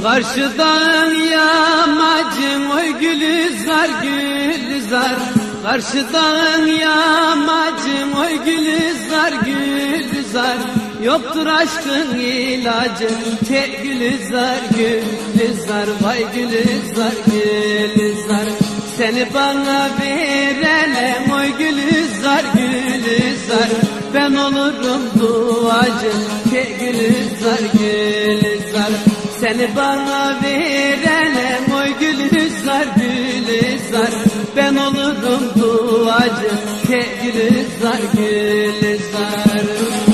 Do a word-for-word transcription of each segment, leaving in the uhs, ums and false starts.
Karşıdan yamacım oy gülizar gülizar, karşıdan yamacım oy gülizar gülizar. Yoktur aşkın ilacı tek gülizar gülizar, vay gülizar gülizar. Seni bana verelem oy gülizar gülizar, ben olurum duacı tek gülizar gülizar. Seni bana verelem oy gülizar gülizar, ben olurum duacı tek gülizar gülizar.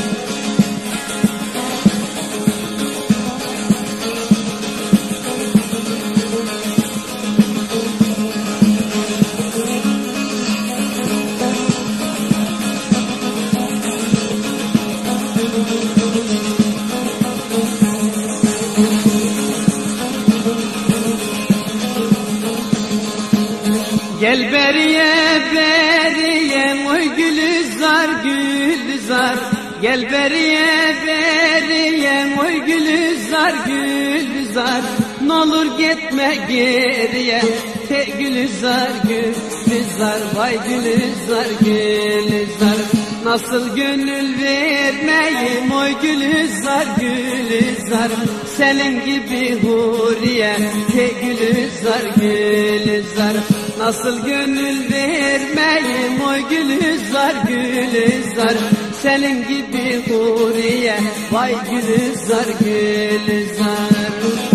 Gel beriye beriye oy gülizar gülizar, gel beriye beriye oy gülizar gülizar. N'olur gitme geriye tek gülizar gülizar, vay gülizar gülizar. Nasıl gönül vermeyim oy gülizar gülizar, senin gibi huriye tek gülizar gülizar. Nasıl gönül vermeyim oy gülizar gülizar, senin gibi huriye vay gülizar gülizar.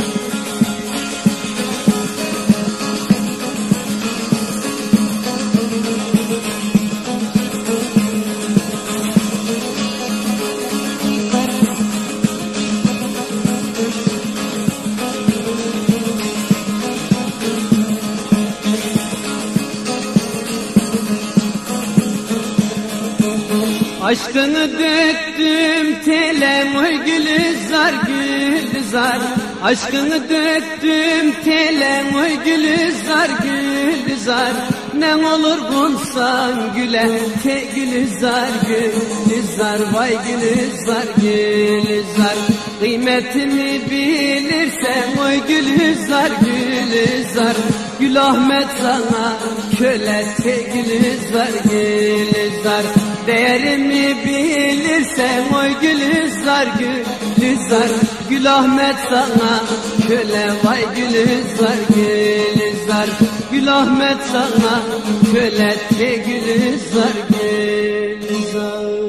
Aşkını döktüm telem oy gülizar gülizar, aşkını döktüm telem oy gülizar gülizar. Ne olur bunsan güle tek gülizar gülizar, vay gülizar gülizar. Kıymetimi bilirsem oy gülizar gülizar, Gül Ahmet sana köle tek gülizar gülizar. Değerimi bilirsem oy gülizar gülizar, Gül Ahmet sana köle vay gülizar gülizar. Gül Ahmet sana köle tek gülizar gülizar.